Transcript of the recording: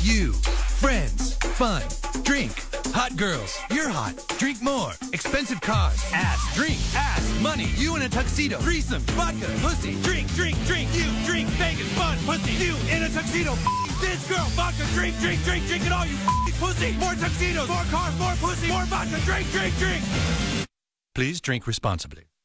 You. Friends. Fun. Drink. Hot girls. You're hot. Drink more. Expensive cars. Ass. Drink. Ass. Money. You in a tuxedo. Threesome. Vodka. Pussy. Drink. Drink. Drink. You. Drink. Vegas. Fun. Pussy. You in a tuxedo. This girl. Vodka. Drink. Drink. Drink. Drink it all. You pussy. More tuxedos. More cars. More pussy. More vodka. Drink. Drink. Drink. Please drink responsibly.